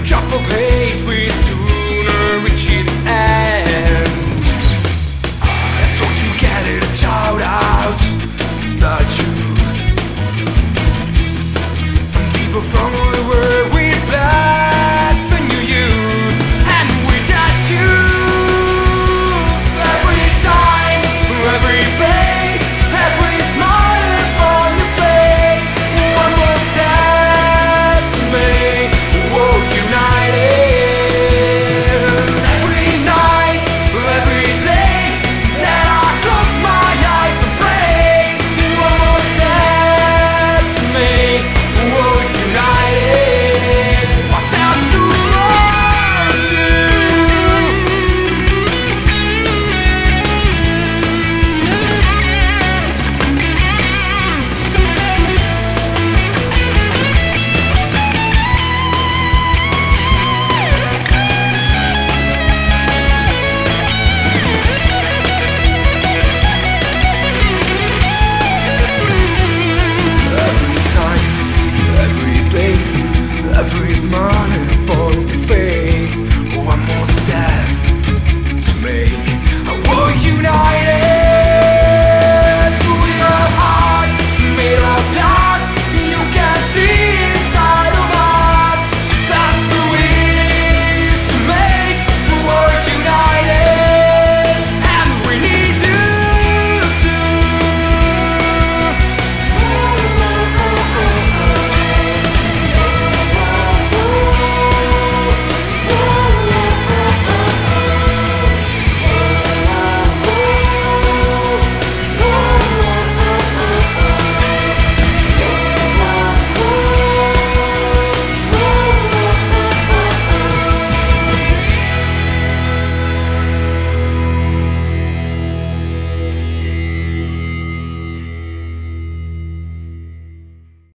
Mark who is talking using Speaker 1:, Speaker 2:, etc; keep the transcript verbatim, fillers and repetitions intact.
Speaker 1: The cup of hate will sooner reach its end. Let's go together to shout out the truth. And people from all the world will bless the new youth. And with that truth, every time, every place, every smile upon your face, one more step to make the world united. Every night, every day that I close my eyes and pray, one more step to make the world united. One step towards you. Every time, every place, every smile upon your face.